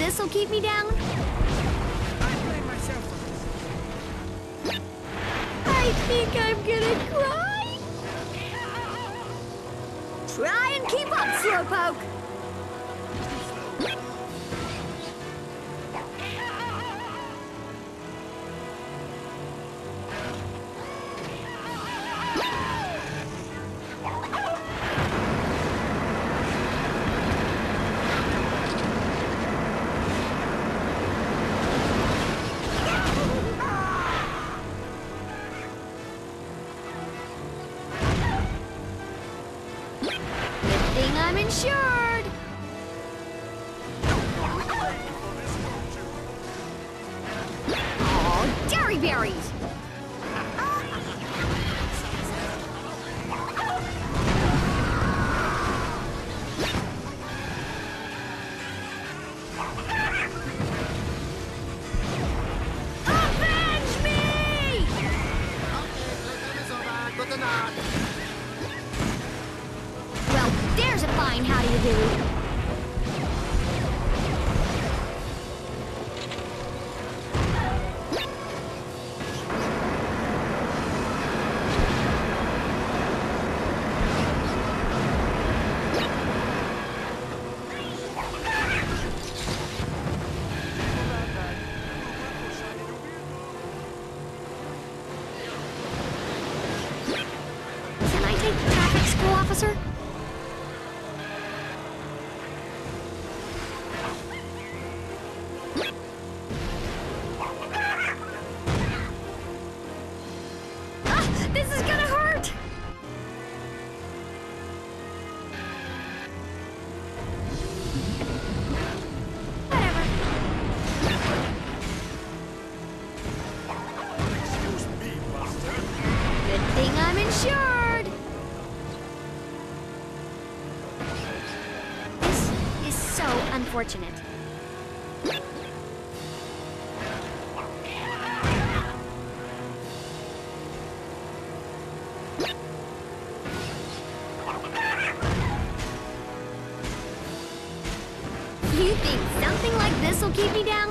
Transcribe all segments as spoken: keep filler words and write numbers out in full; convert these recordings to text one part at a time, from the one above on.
this'll keep me down? I blame myself for this. I think I'm gonna cry. Try and keep up, Slowpoke. I'm insured! Oh, dairy berries! Avenge me! Well, there's a fine how do you do. Can I take the traffic school officer? This is gonna hurt! Whatever. Excuse me, Buster. Good thing I'm insured! This is so unfortunate. You think something like this will keep me down?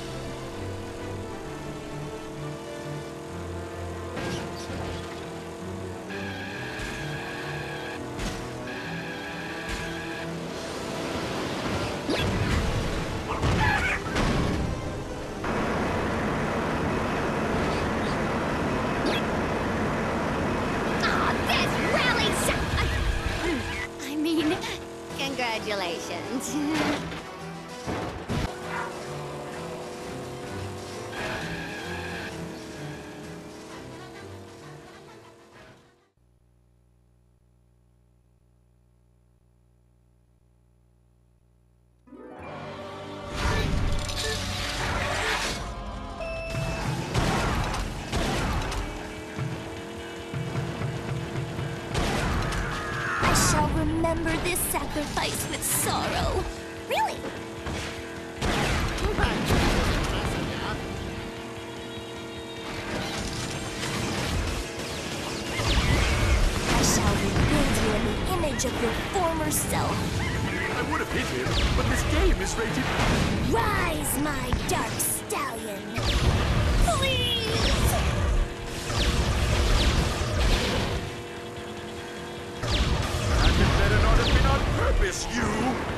Aw, this really sucks! I mean, congratulations. I shall remember this sacrifice with sorrow. Really? I shall rebuild you in the image of your former self. I would have hit him, but this game is rated. Rise, my dark stallion. Please! And it better not have been on purpose, you!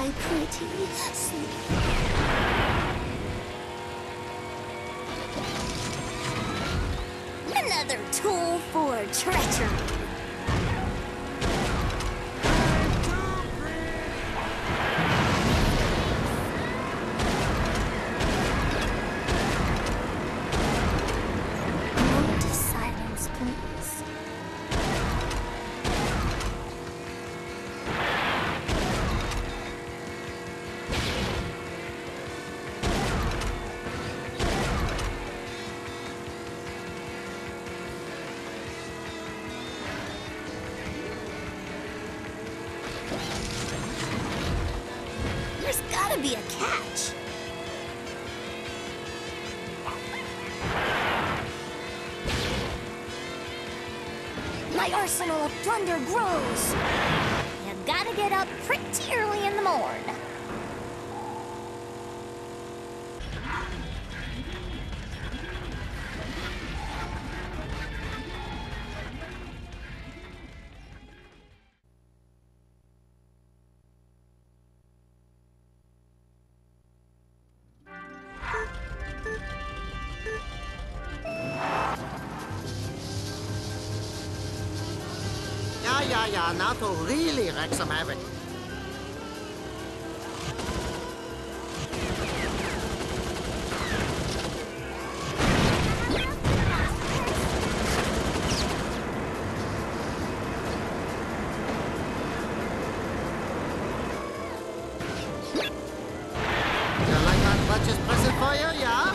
my pretty sleep. Another tool for treachery. Move to silence, please. There's gotta be a catch. My arsenal of thunder grows. You gotta get up pretty early in the morn. Ja, ja, ja, now to really wreak some havoc. You like that Butch's present for you, yeah?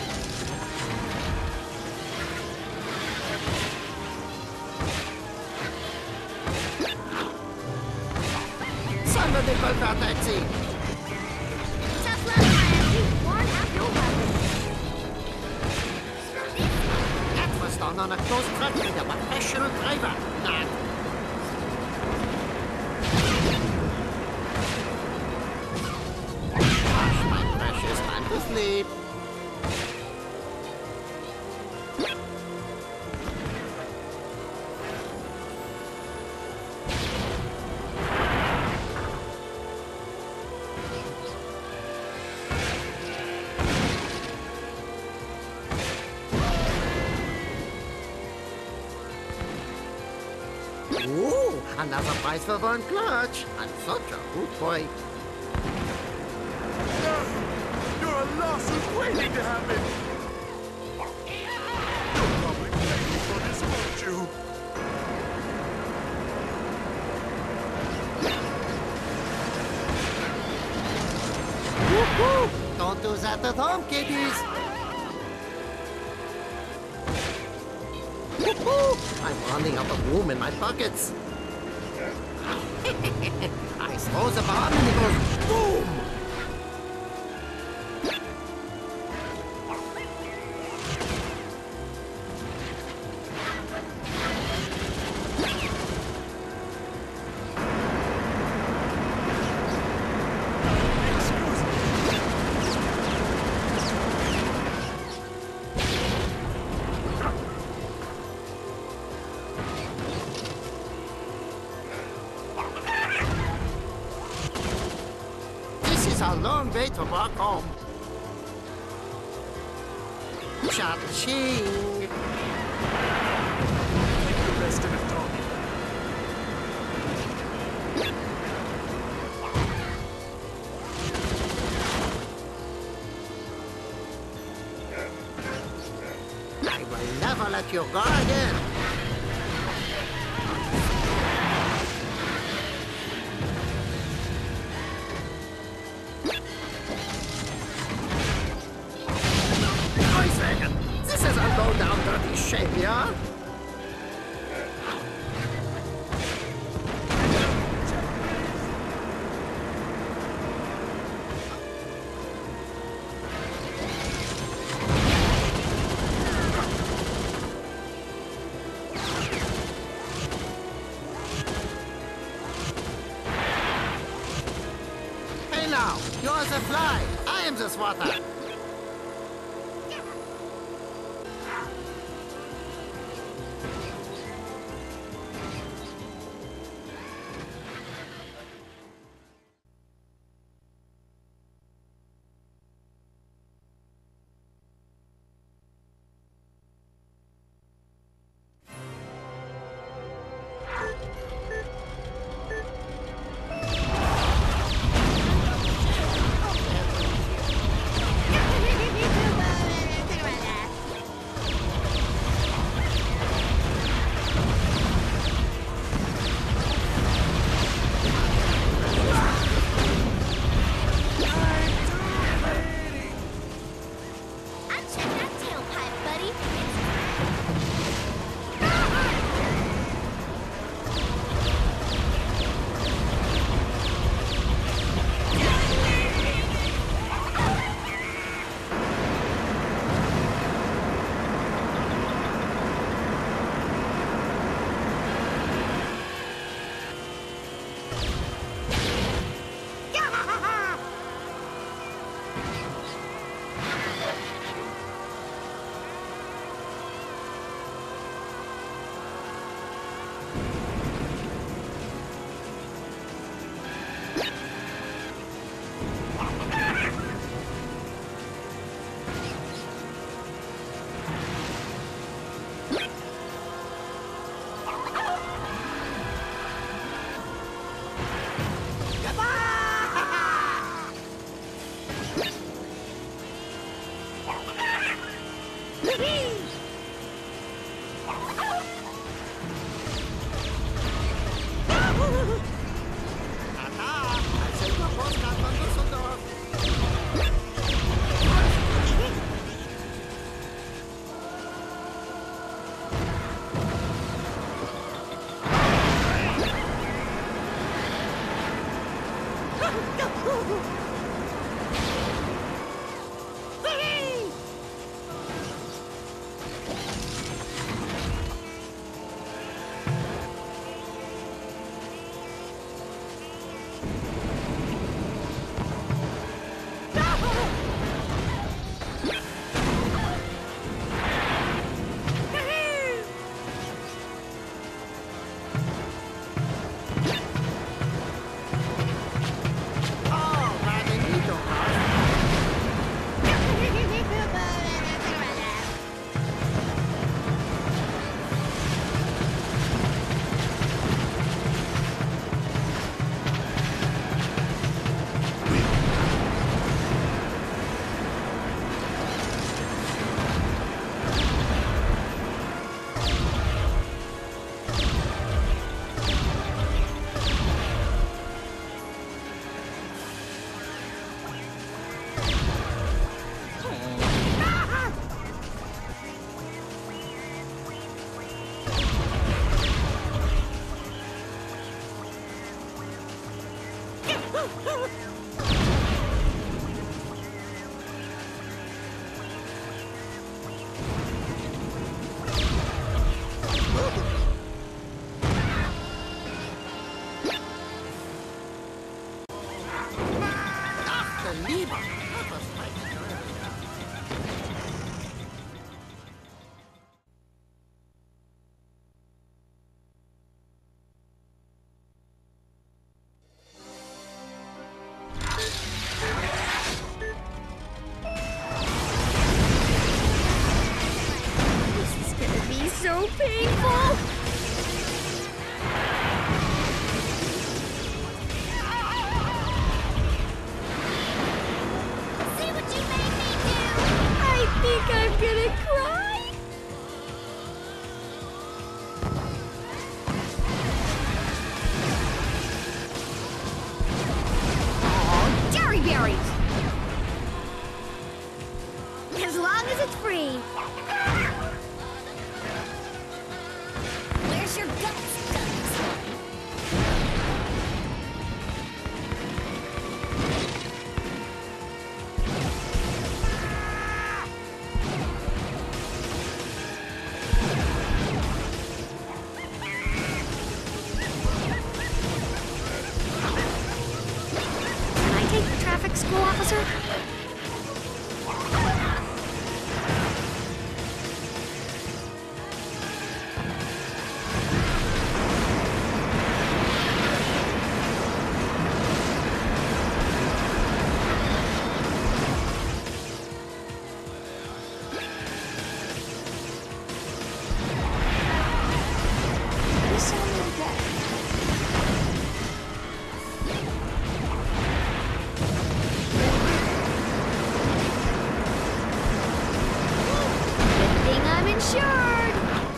Sandra di quel taxi! Tough luck, Ryan. You worn out your weapon. That was done on a close track with a professional driver. Nah. Hush, my precious, time to sleep. Ooh, another prize for one clutch. I'm such a good boy. No! You're a loss who's waiting to happen! You'll probably pay me for this, won't you? Woo-hoo! Don't do that at home, kiddies. Woo-hoo! I'm running out of room in my pockets. I throw the bomb and it goes boom! This is a long way to walk home. Cha-ching! Make the best of it, Tommy. I will never let you go again. Wait a second. This is a low-down dirty shame, yeah? Hey now, you're the fly. I am the swatter. So painful! See what you made me do! I think I'm gonna cry! Oh, Jerry berries! As long as it's free! Where's your guts, guts? Can I take the traffic school officer? Insured!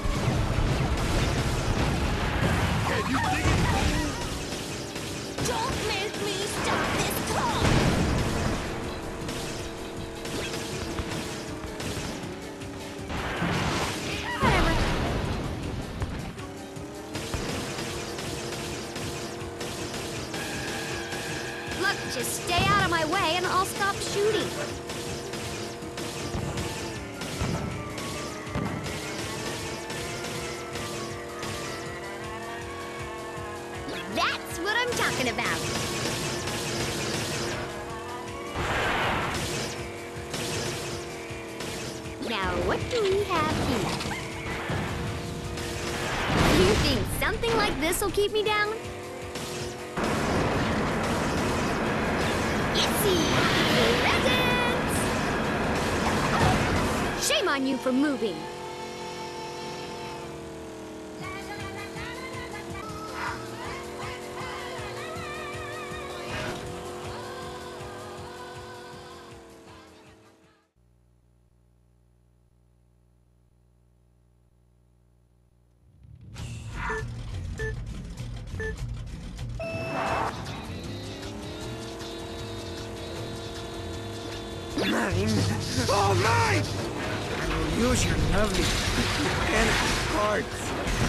Can you dig it? Don't make me stop this car! Whatever. Look, just stay out of my way and I'll stop shooting. That's what I'm talking about. Now, what do we have here? You think something like this will keep me down? Itsy! Presents! Shame on you for moving. Mine! All mine! I will use your lovely mechanic parts.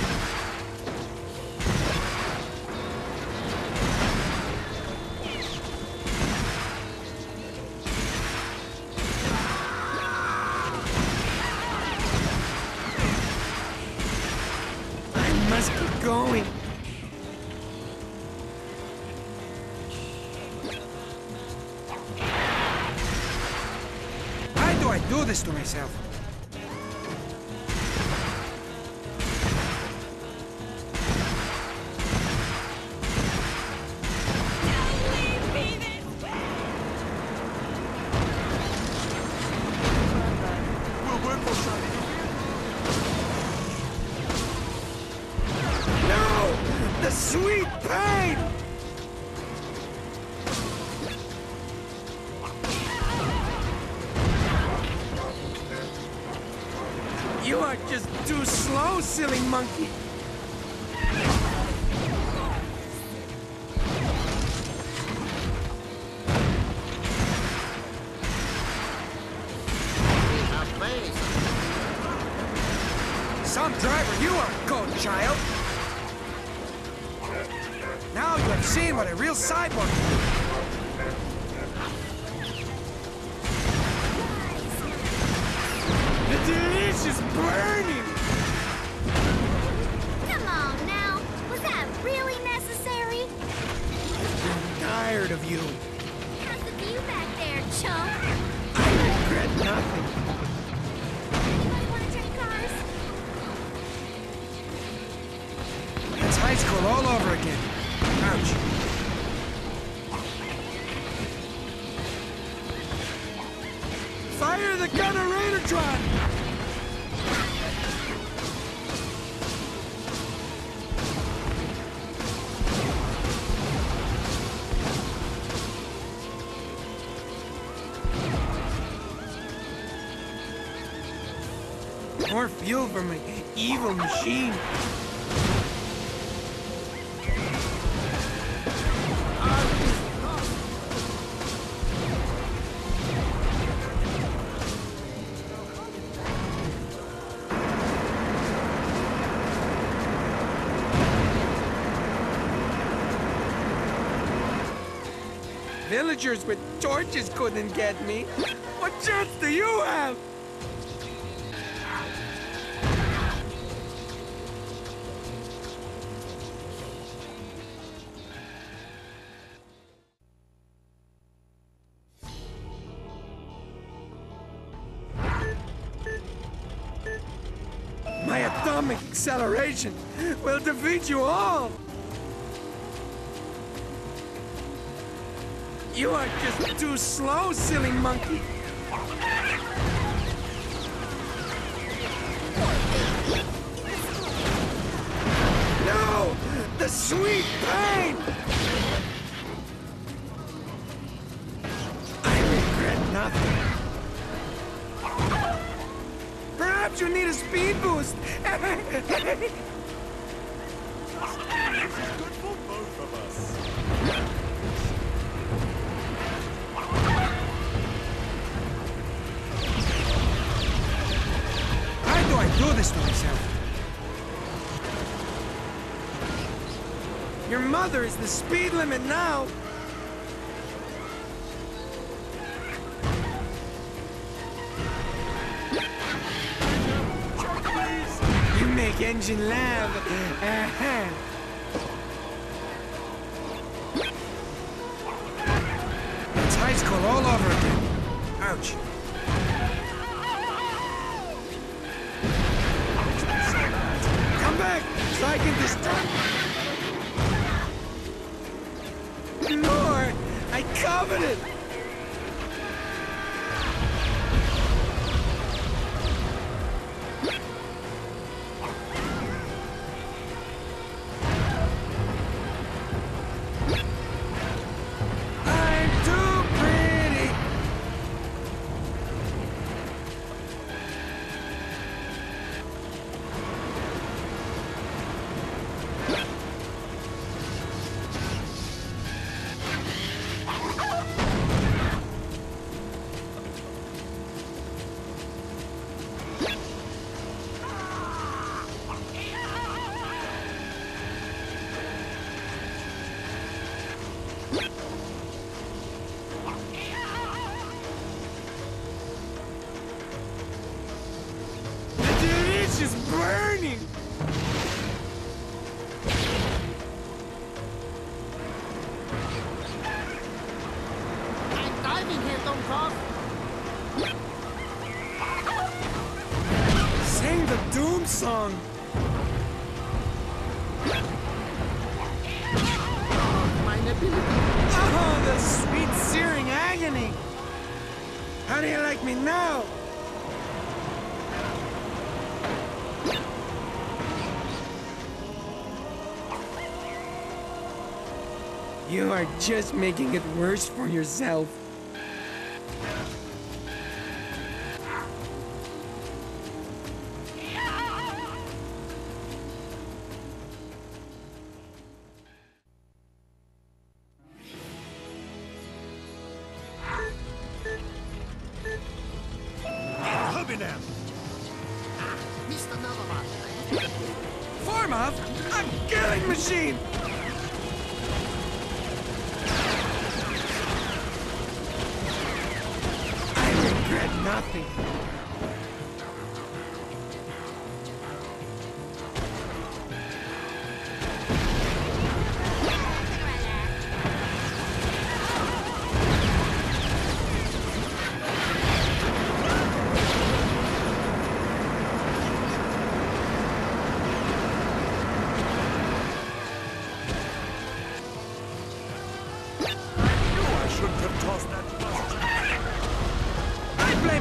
I must keep going. Why do I do this to myself? We'll work for something. No! The sweet pain! You are just too slow, silly monkey. Some driver you are, goat child. Now you have seen what a real cyborg can do. chump. I regret nothing. Anybody want to trade cars? It's high school all over again. Ouch. Fire the Gunner-Raidertron! More fuel for my evil machine. Villagers with torches couldn't get me. What chance do you have? My atomic acceleration will defeat you all! You are just too slow, silly monkey! No! The sweet pain! I regret nothing. Perhaps you need a speed boost! This is good for both of us. How do I do this to myself? Your mother is the speed limit now! You make engine laugh! Uh-huh. It's high school all over again. Ouch. Come back, so I can disturb you. Lord, I coveted. I'm too pretty. It's just burning. I'm diving here, Domkov. Sing the doom song. My ability. Oh, the sweet searing agony. How do you like me now? You are just making it worse for yourself. Hubinam! Mister Navamat. Formov, a killing machine! I regret nothing.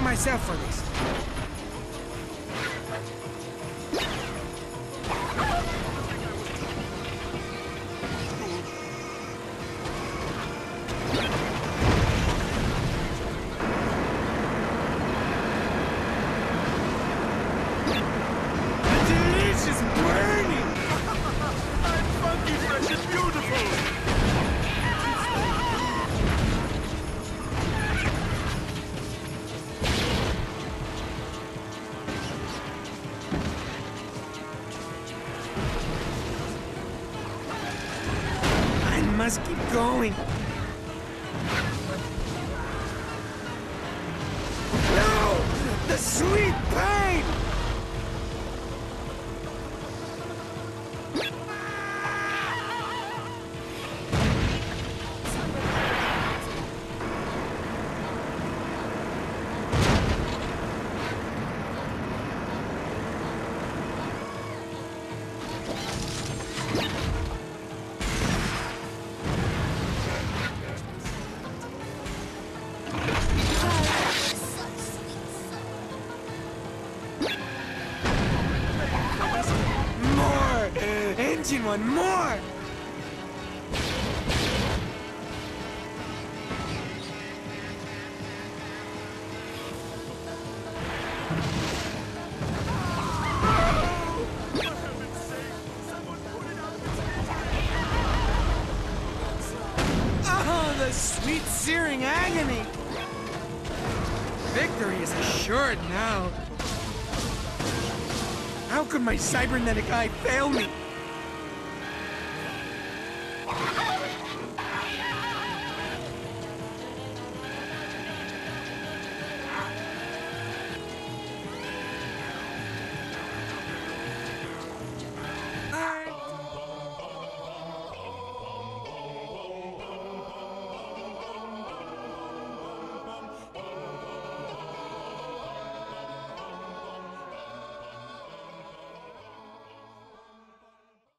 myself for this. Must keep going. No! The sweet pain! Engine one more! Oh, the sweet searing agony! Victory is assured now. How could my cybernetic eye fail me?